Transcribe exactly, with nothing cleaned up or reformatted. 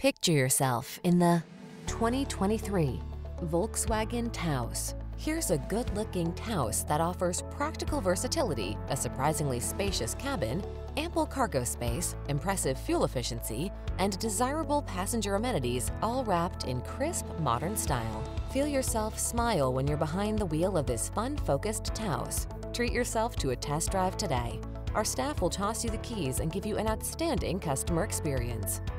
Picture yourself in the twenty twenty-three Volkswagen Taos. Here's a good-looking Taos that offers practical versatility, a surprisingly spacious cabin, ample cargo space, impressive fuel efficiency, and desirable passenger amenities, all wrapped in crisp, modern style. Feel yourself smile when you're behind the wheel of this fun-focused Taos. Treat yourself to a test drive today. Our staff will toss you the keys and give you an outstanding customer experience.